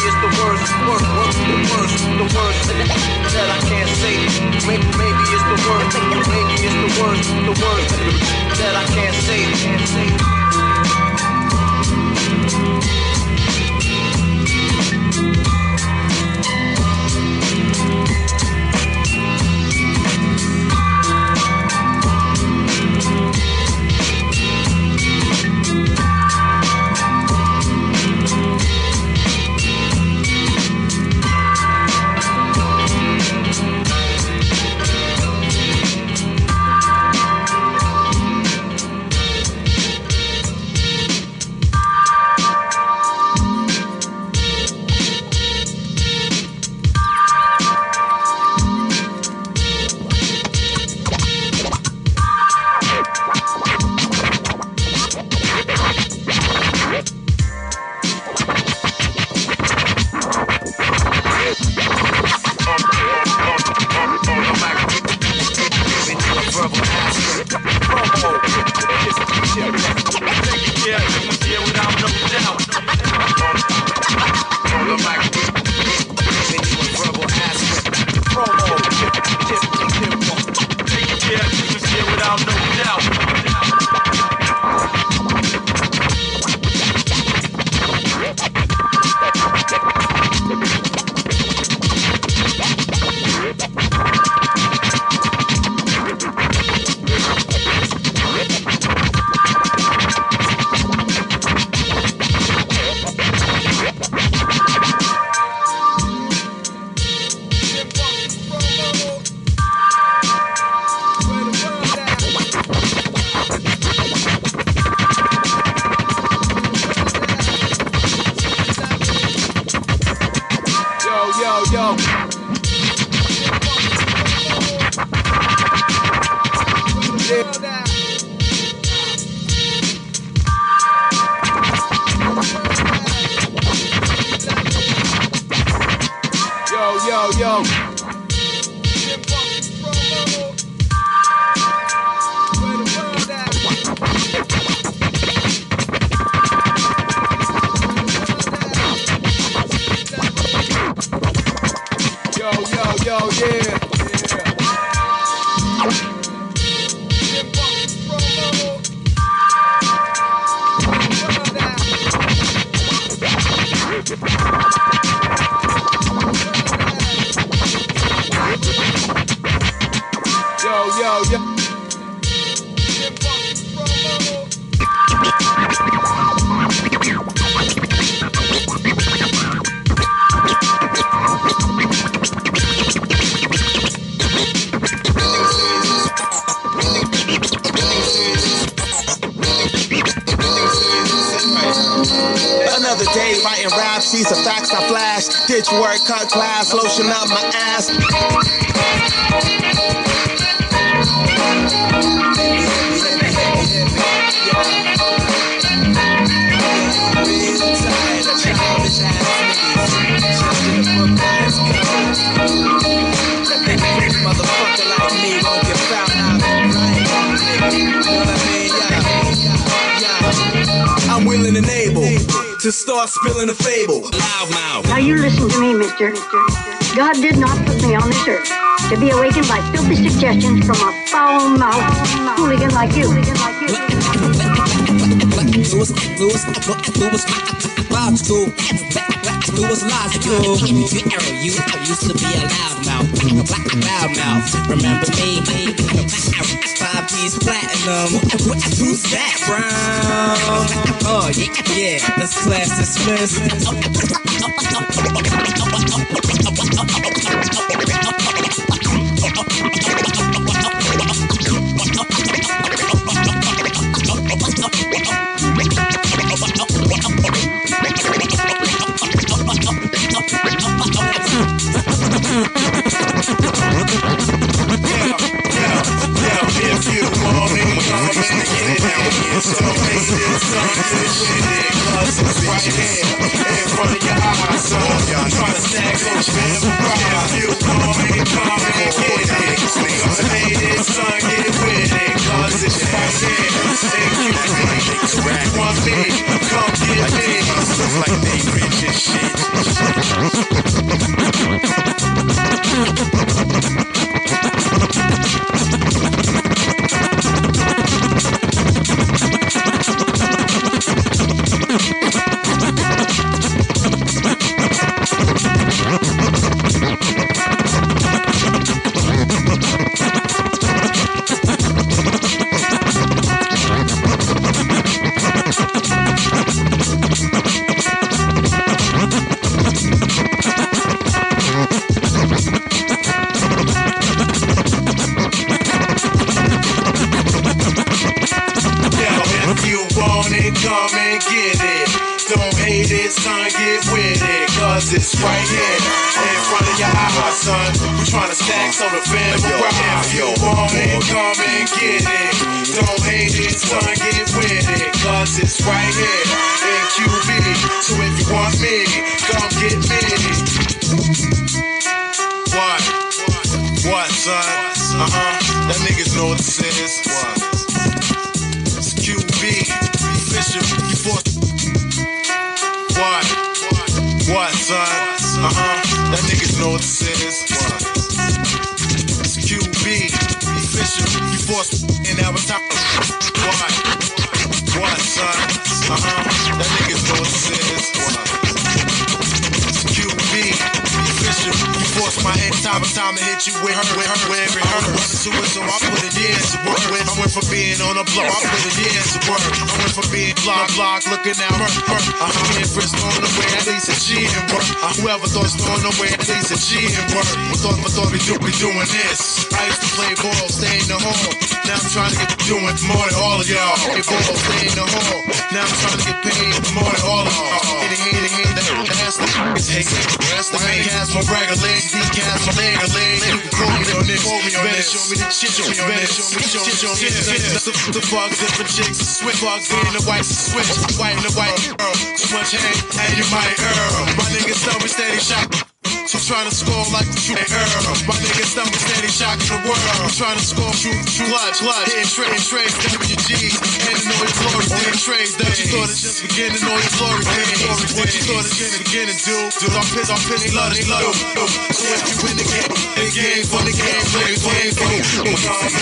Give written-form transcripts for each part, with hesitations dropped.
it's the worst that I can't say. Maybe it's the worst, maybe it's the worst that I can't say. Ditch work, cut class, lotion up my ass. Motherfucker like me won't get found out, right? You know what I mean? Yeah. I'm willing and able to start spilling a fable. Loudmouth. Now you listen to me, mister. God did not put me on this earth to be awakened by filthy suggestions from a foul-mouthed hooligan like you. Louis logical. You used to be a loudmouth. Remember me? 5 G's platinum. Who's that? Brown. Oh yeah. That's class dismissed. Like they rich and shit. cause it's right here in front of your eyes, son. We tryna stack so the fam will ride. If you want it, come and get it. Don't hate it, son, get with it. Cause it's right here in QB. So if you want me, come get me. What, son? That niggas know what this is. What? It's QB. Fisher, you forced. What, son? That niggas know what this is. What? It's QB. Fisher, you forced. And now it's time. What, son? That niggas know what this is. What? It's QB. Fisher, you forced my hand. Time to hit you with her, every hurt. So I put it in to work. I went from being on a block, I put it in to work. I went from being block, looking out, being first on the way, at least a G and work. Whoever thought was on the way, at least a G and work. Thought we doing this. I used to play ball, stay in the hall. Now I'm trying to get doing more than all of y'all. Play ball, stay in the hall. Now I'm trying to get paid more than all of y'all. Anything that's the cast my regular legs, decast my leg. You can quote me on this. Better show me the shit. Better show me the bugs, different chicks, switch bugs in the white switch. White and the white girl. Too much hang, and you might earn. My niggas tell me steady shot. So trying to score like the true Earl. My niggas tell me steady shot in the world. I'm trying to score true clutch. Hitting trades, WGs. And to know your glory, then trades. That you thought it just beginning, know your glory, then. What you thought it just beginning, dude. I'm pissed, they love. So if you win the game, for the game, play the game.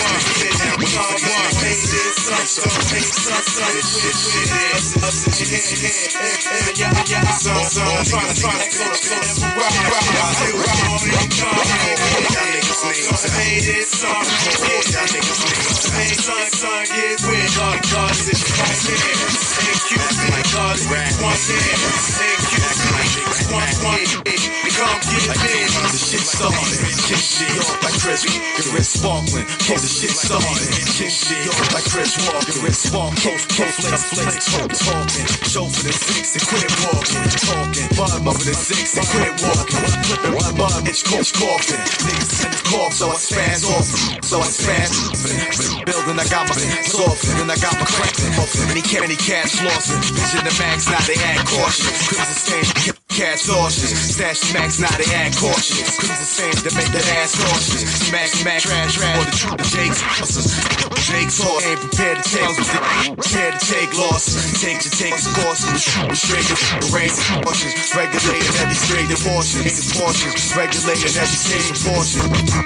Son, get with cause it's right here. Thank you, because one here. Thank you, one. Come get me. The shit started. Kick shit like Chris, your wrist sparkling. The shit started. Kick shit like Chris Walker, wrist sparkling. Flick, talking. Show for the six and quit walking. Talking. Bottom over the six and quit walking. Flipping one bottom, it's coughing. Niggas send the cough, so I spaz off. Building, I got my soften, and I got my cramping. Many cats lost it. Vision the max, now they act cautious. Crimson stain, cats cautious. Stash the max, now they act cautious. Crimson stain, to make that ass cautious. Smack, trash, or the truth of Jake's horse ain't prepared to take losses. Take his course, restricted, erase portions. Regulating every straight abortion. Regulating every state abortion.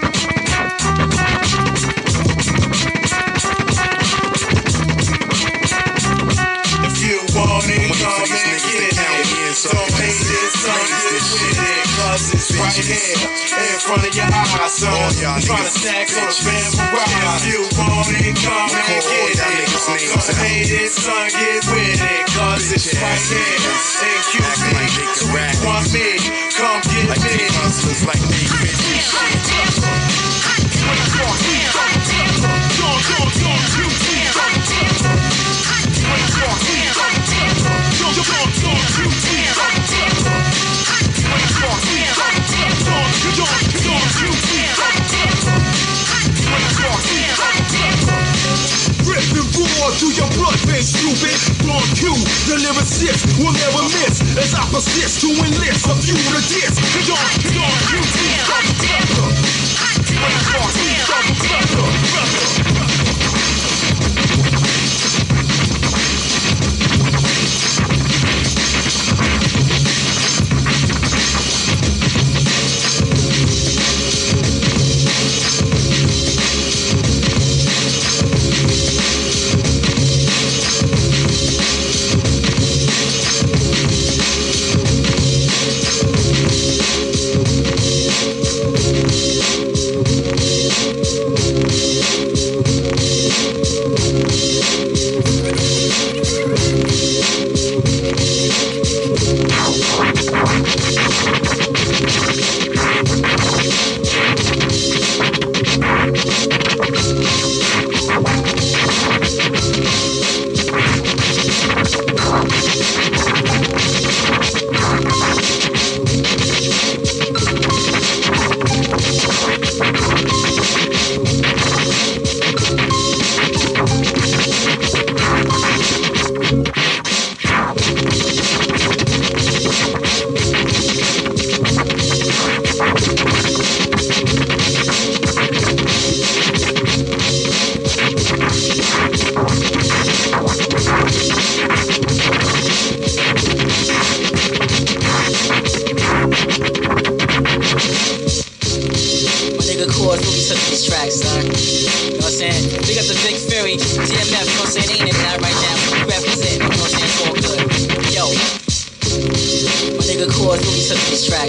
If you want it, come and get it. Don't hate this, son, get with it. Cause it's right here in front of your eyes, son. Tryna stack on the fam ride. If you want it, come and get it. Don't hate it, son, get with it. Cause it's right here in QB. So if you want me, come get me. Like to your blood veins, stupid. Blonde Q, the lyricist will never miss as I persist to enlist a few to diss.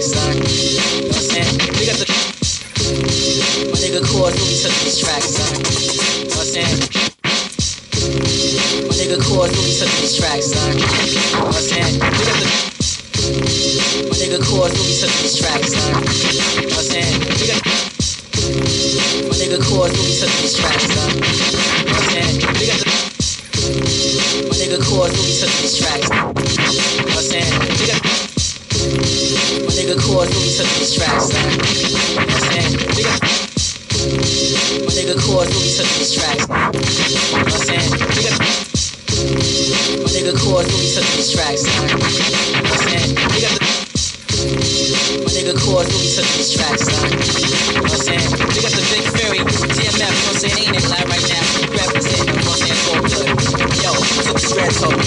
tracks, son. You know what I'm saying? We got the my nigga Chords really took these tracks, son. You know what I'm saying? My nigga Chords really took these tracks, son. You know what I'm saying? We got the my nigga Chords really took these tracks, son. You know what I'm saying? We got my nigga Chords really took these tracks, son. You know what I'm saying? We got the my nigga Chords really took these tracks. You know what I'm saying? We got my nigga Chords really took these tracks, son. You know what I'm saying? We got my nigga Chords really took these tracks. You know what I'm saying? We got my nigga Chords really took these tracks, son. You know what I'm saying? We got my nigga Chords really took these tracks, son. You know what I'm saying? We got the Big Fury, DMF, you know what I'm saying? Ain't it live right now? Representing, you know what I'm saying? So good. Yo, took the Red Talk,